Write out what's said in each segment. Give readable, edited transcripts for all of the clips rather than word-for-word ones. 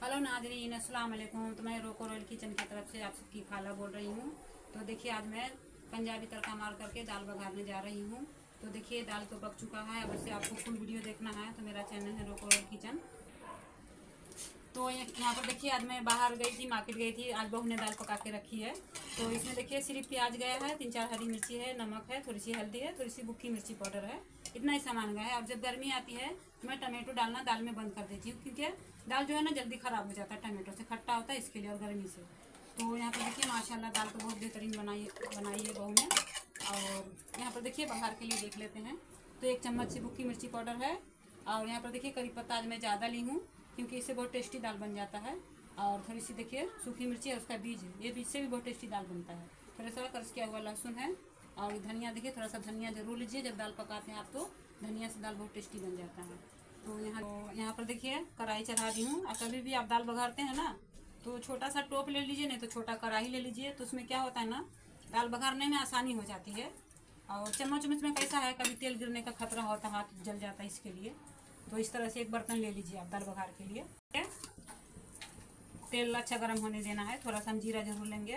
Hello नाजरीन, अस्सलाम वालेकुम। तो मैं रोको रॉयल किचन की तरफ से आप सबकी खाला बोल रही हूँ। तो देखिए आज मैं पंजाबी तड़का मार करके दाल बघारने जा रही हूँ। तो देखिए दाल तो पक चुका है। अब से आपको फुल वीडियो देखना है तो मेरा चैनल है रोको रॉयल किचन। तो यहाँ पर देखिए आज मैं बाहर गई थी, मार्केट गई थी। आज बहू ने दाल पका के रखी है। तो इसमें देखिए सिर्फ प्याज गया है, 3-4 हरी मिर्ची है, नमक है, थोड़ी सी हल्दी है, थोड़ी सी भुक्की मिर्ची पाउडर है, इतना ही सामान गया है। और जब गर्मी आती है तो मैं टमाटो डालना दाल में बंद कर देती हूँ, क्योंकि दाल जो है ना जल्दी ख़राब हो जाता है, टमाटो से खट्टा होता है इसके लिए और गर्मी से। तो यहाँ पर देखिए माशाल्लाह दाल तो बहुत बेहतरीन बनाई है बहू ने। और यहाँ पर देखिए बघार के लिए देख लेते हैं। तो 1 चम्मच से भुक्की मिर्ची पाउडर है। और यहाँ पर देखिए करी पत्ता आज मैं ज़्यादा ली हूँ, क्योंकि इससे बहुत टेस्टी दाल बन जाता है। और थोड़ी सी देखिए सूखी मिर्ची है, उसका बीज है, ये बीज से भी बहुत टेस्टी दाल बनता है। थोड़ा सा क्रश किया हुआ लहसुन है। और धनिया देखिए, थोड़ा सा धनिया जरूर लीजिए, जब दाल पकाते हैं आप तो धनिया से दाल बहुत टेस्टी बन जाता है। तो यहाँ पर देखिए कढ़ाई चढ़ा दी हूँ। और कभी भी आप दाल बघारते हैं ना तो छोटा सा टोप ले लीजिए, नहीं तो छोटा कढ़ाई ले लीजिए। तो उसमें क्या होता है ना, दाल बघारने में आसानी हो जाती है। और चम्मच में कैसा है, कभी तेल गिरने का खतरा होता है, हाथ जल जाता है, इसके लिए तो इस तरह से एक बर्तन ले लीजिए आप दाल बघार के लिए। तेल अच्छा गर्म होने देना है। थोड़ा सा हम जीरा जरूर लेंगे,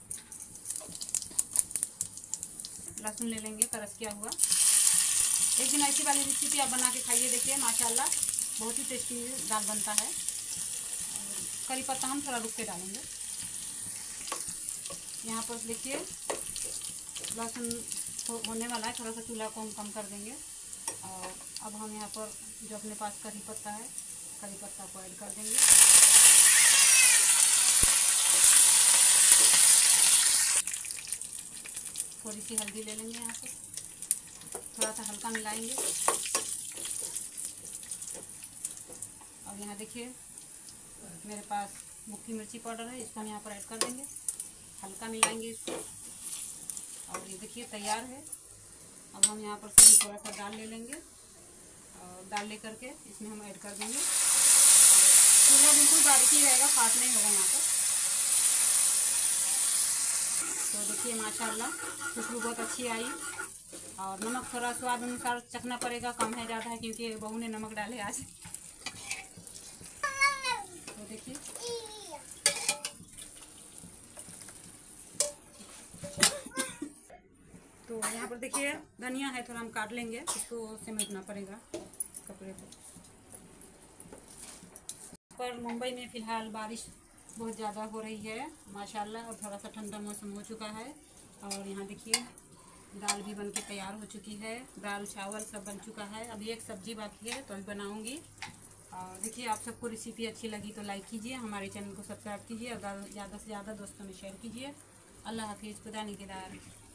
लहसुन ले लेंगे क्रश किया हुआ। एक दिन ऐसी वाली रेसिपी आप बना के खाइए, देखिए माशाल्लाह बहुत ही टेस्टी दाल बनता है। करी पत्ता हम थोड़ा रुक के डालेंगे। यहाँ पर देखिए लहसुन होने वाला है, थोड़ा सा चूल्हा को हम कम कर देंगे। और अब हम यहाँ पर जो अपने पास करी पत्ता है, करी पत्ता को ऐड कर देंगे। थोड़ी सी हल्दी ले लेंगे, यहाँ पर थोड़ा सा हल्का मिलाएंगे। और यहाँ देखिए मेरे पास भुक्की मिर्ची पाउडर है, इसको हम यहाँ पर ऐड कर देंगे, हल्का मिलाएंगे इसको। और ये देखिए तैयार है। अब हम यहाँ पर से थोड़ा सा दाल ले लेंगे और दाल ले करके इसमें हम ऐड कर देंगे। चूल्हा बिल्कुल बारीक ही रहेगा, फास्ट नहीं होगा यहाँ पर। तो देखिए माशाल्लाह खुशबू बहुत अच्छी आई। और नमक थोड़ा स्वाद अनुसार चखना पड़ेगा, कम है ज़्यादा है, क्योंकि बहू ने नमक डाले आज। तो देखिए तो यहाँ पर देखिए धनिया है, थोड़ा हम काट लेंगे, इसको समेटना पड़ेगा कपड़े पर। मुंबई में फ़िलहाल बारिश बहुत ज़्यादा हो रही है माशाल्लाह, और थोड़ा सा ठंडा मौसम हो चुका है। और यहाँ देखिए दाल भी बनके तैयार हो चुकी है, दाल चावल सब बन चुका है। अभी एक सब्जी बाकी है तो अभी बनाऊँगी। और देखिए आप सबको रेसिपी अच्छी लगी तो लाइक कीजिए, हमारे चैनल को सब्सक्राइब कीजिए और ज़्यादा से ज़्यादा दोस्तों में शेयर कीजिए। अल्लाह हाफिज़, खुदा निगहदार।